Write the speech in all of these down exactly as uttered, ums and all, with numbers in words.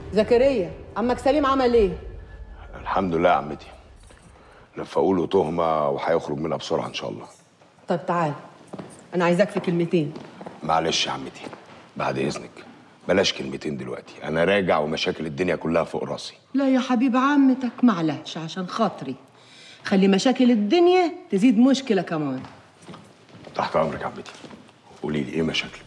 زكريا، عمك سليم عمل ايه؟ الحمد لله يا عمتي. لفقوا له تهمه وهيخرج منها بسرعه ان شاء الله. طب تعال، انا عايزاك في كلمتين. معلش يا عمتي، بعد اذنك بلاش كلمتين دلوقتي، انا راجع ومشاكل الدنيا كلها فوق راسي. لا يا حبيب عمتك، معلش عشان خاطري. خلي مشاكل الدنيا تزيد مشكله كمان. تحت امرك يا عمتي. قولي لي ايه مشاكلك؟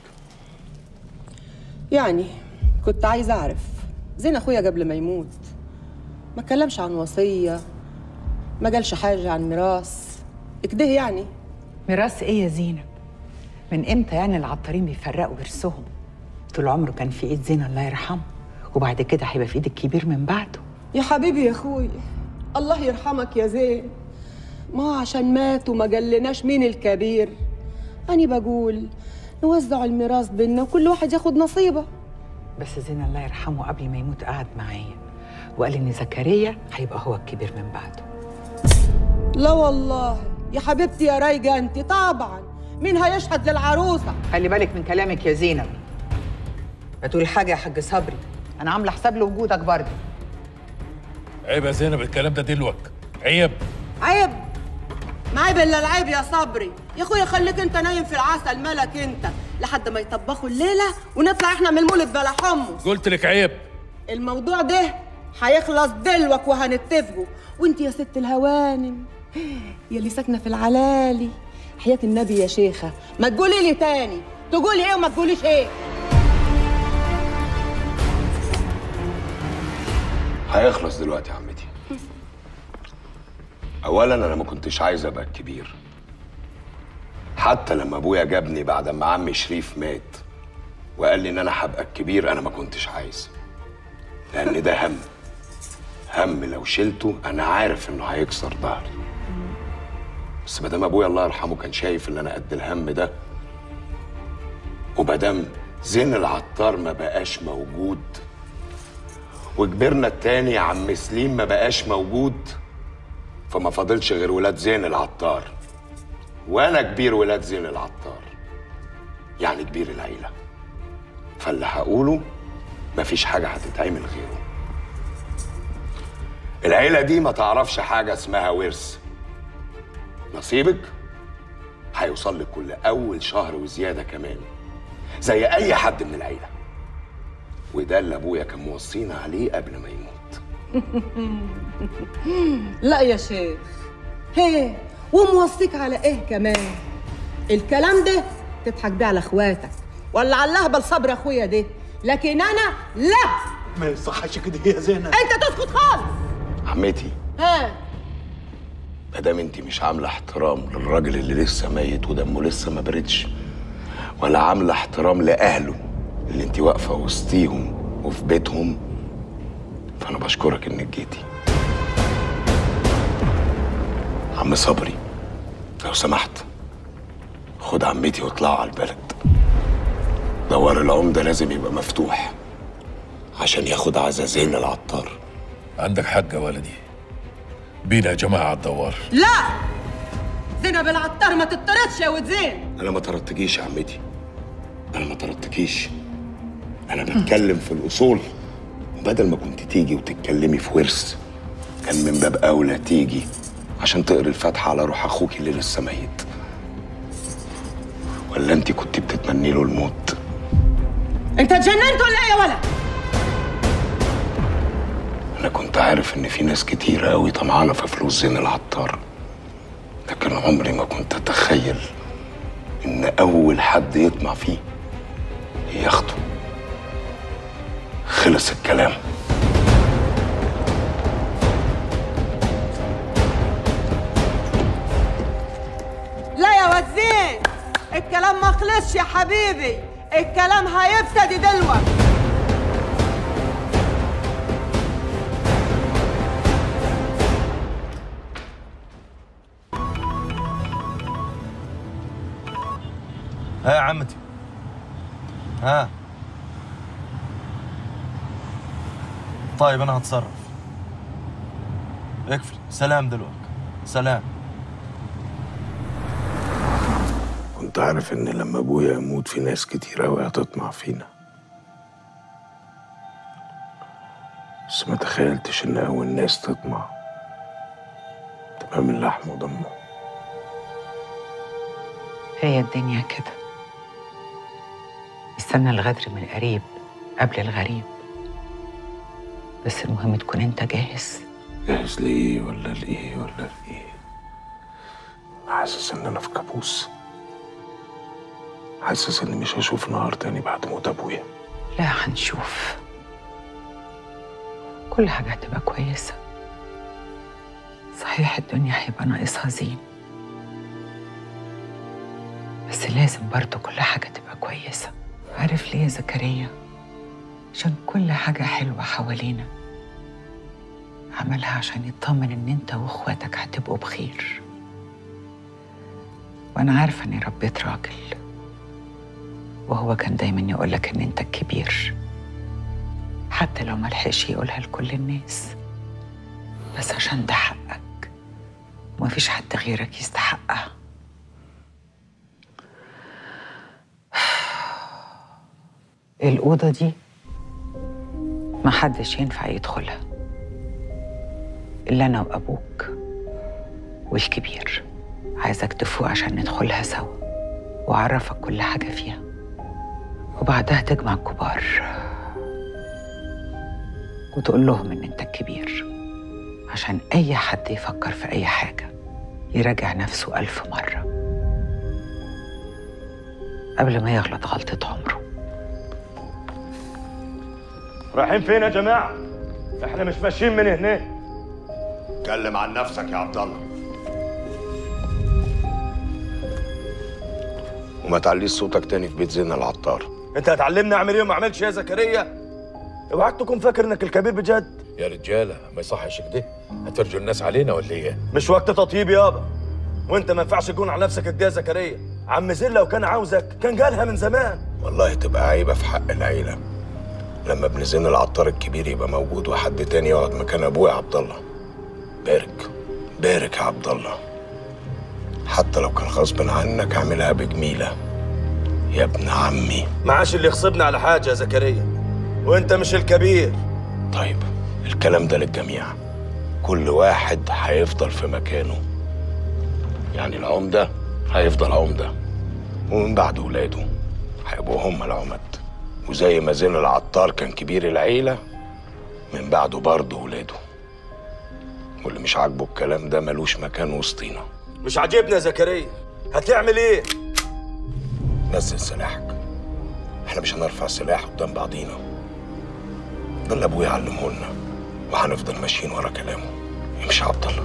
يعني كنت عايزه اعرف، زين اخويا قبل ما يموت ما اتكلمش عن وصيه، ما قالش حاجه عن ميراث كده يعني. ميراث ايه يا زينب؟ من امتى يعني العطارين بيفرقوا ورثهم؟ طول عمره كان في ايد زين الله يرحمه، وبعد كده هيبقى في ايد الكبير من بعده. يا حبيبي يا اخويا، الله يرحمك يا زين، ما هو عشان مات وما قالناش مين الكبير. أنا بقول نوزع الميراث بينا وكل واحد ياخد نصيبه. بس زين الله يرحمه قبل ما يموت قعد معايا وقال ان زكريا هيبقى هو الكبير من بعده. لا والله يا حبيبتي يا رايقه انت، طبعا مين هيشهد للعروسه؟ خلي بالك من كلامك يا زينب، ما تقولي حاجه يا حاج صبري، انا عامله حساب لوجودك برضه. عيب يا زينب الكلام ده دلوك، عيب عيب؟ ما عيب الا العيب يا صبري. يا اخويا خليك انت نايم في العسل ملك انت لحد ما يطبخوا الليله ونطلع احنا من المولد بلا حمص. قلت لك عيب. الموضوع ده هيخلص دلوك وهنتفقوا. وانت يا ست الهوانم يا اللي ساكنه في العلالي، حياه النبي يا شيخه ما تقولي لي تاني تقولي ايه وما تقوليش ايه. هيخلص دلوقتي يا عمتي. اولا انا ما كنتش عايز ابقى الكبير، حتى لما ابويا جابني بعد ما عمي شريف مات وقال لي ان انا هبقى الكبير انا ما كنتش عايز، لان ده هم هم لو شلته انا عارف انه هيكسر ظهري. بس مادام ابويا الله يرحمه كان شايف ان انا قد الهم ده، ومادام زين العطار ما بقاش موجود وكبرنا التاني عم سليم ما بقاش موجود، فما فاضلش غير ولاد زين العطار، وانا كبير ولاد زين العطار، يعني كبير العيله. فاللي هقوله مفيش حاجه هتتعمل غيره. العيله دي ما تعرفش حاجه اسمها ورث. نصيبك هيوصل لك كل اول شهر وزياده كمان زي اي حد من العيله، وده اللي ابويا كان موصينا عليه قبل ما يموت. لا يا شيخ، هي وموصيك على ايه كمان؟ الكلام ده تضحك بيه على اخواتك ولا على اللهبل صبر اخويا ده، لكن انا لا. ما يصحش كده يا زينب. انت تسكت خالص. عمتي، ها مادام انت مش عامله احترام للراجل اللي لسه ميت ودمه لسه ما بردش، ولا عامله احترام لاهله اللي انت واقفه وسطيهم وفي بيتهم، فانا بشكرك انك جيتي. عم صبري لو سمحت خد عمتي واطلعوا على البلد. دوار العمده لازم يبقى مفتوح عشان ياخد عزا زين العطار. عندك حق يا ولدي، بينا يا جماعه على الدوار. لا، زينب العطار ما تطردش يا ود زين. انا ما طردتكيش يا عمتي، انا ما طردتكيش، انا بتكلم في الاصول. وبدل ما كنت تيجي وتتكلمي في ورث كان من باب اولى تيجي عشان تقري الفاتحه على روح اخوك اللي لسه ميت. ولا انت كنت بتتمني له الموت؟ انت اتجننت ولا ايه يا ولد؟ انا كنت عارف ان في ناس كتيره قوي طمعانه في فلوس زين العطار، لكن عمري ما كنت اتخيل ان اول حد يطمع فيه ياخده. خلص الكلام. لا يا واد زين، الكلام ما خلصش يا حبيبي، الكلام هيبتدي دلوقتي. ها يا عمتي، ها طيب انا هتصرف. اقفل. سلام دلوقتي. سلام. كنت عارف ان لما ابويا يموت في ناس كتير قوي هتطمع فينا، بس ما تخيلتش ان اول ناس تطمع تبقى من لحم ودمه. هي الدنيا كده، استنى الغدر من القريب قبل الغريب، بس المهم تكون انت جاهز. جاهز لإيه ولا لإيه ولا لإيه؟ حاسس إن أنا في كابوس، حاسس إني مش هشوف نهار تاني بعد موت أبويا. لا، هنشوف، كل حاجة هتبقى كويسة. صحيح الدنيا هيبقى ناقصها زين، بس لازم برضه كل حاجة تبقى كويسة. عارف ليه يا زكريا؟ عشان كل حاجة حلوة حوالينا عملها عشان يطمن إن أنت وإخواتك هتبقوا بخير. وأنا عارفة إني ربيت راجل، وهو كان دايما يقولك إن أنت الكبير، حتى لو ملحقش يقولها لكل الناس، بس عشان ده حقك ومفيش حد غيرك يستحقها. الأوضة دي محدش ينفع يدخلها إلا أنا وأبوك والكبير. عايزك تفوق عشان ندخلها سوا وأعرفك كل حاجة فيها، وبعدها تجمع الكبار وتقول لهم إن أنت الكبير، عشان أي حد يفكر في أي حاجة يراجع نفسه ألف مرة قبل ما يغلط غلطة عمره. رايحين فين يا جماعة؟ احنا مش ماشيين من هنا. اتكلم عن نفسك يا عبد الله، وما تعليش صوتك تاني في بيت زين العطار. انت هتعلمني اعمل ايه وما اعملش ايه يا زكريا؟ اوعاك تكون فاكر انك الكبير بجد. يا رجاله ما يصحش كده، هترجوا الناس علينا ولا ايه؟ مش وقت تطيب يابا، وانت ما ينفعش تكون على نفسك كده يا زكريا. عم زين لو كان عاوزك كان قالها من زمان. والله تبقى عيبة في حق العيلة لما ابن زين العطار الكبير يبقى موجود وحد تاني يقعد مكان ابويا عبد الله. بارك بارك يا عبد الله، حتى لو كان غصب عنك اعملها بجميلة يا ابن عمي. معاش اللي يغصبنا على حاجة يا زكريا، وانت مش الكبير. طيب الكلام ده للجميع، كل واحد هيفضل في مكانه. يعني العمدة هيفضل عمدة، ومن بعد ولاده هيبقوا هم العمد، وزي ما زين العطار كان كبير العيلة من بعده برضه ولاده. واللي مش عاجبه الكلام ده ملوش مكان وسطينا. مش عاجبنا يا زكريا، هتعمل ايه؟ نزل سلاحك، احنا مش هنرفع سلاح قدام بعضينا. ده اللي ابويا علمه لنا، وهنفضل ماشيين ورا كلامه. امشي يا عبد الله،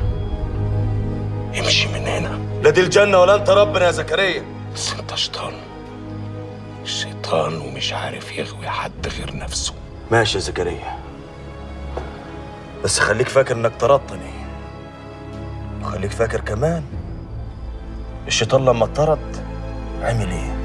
امشي من هنا. لا دي الجنة ولا انت ربنا يا زكريا. بس انت شيطان، شيطان ومش عارف يغوي حد غير نفسه. ماشي يا زكريا، بس خليك فاكر انك طردتني، وخليك فاكر كمان الشيطان لما اتطرد عمل ايه.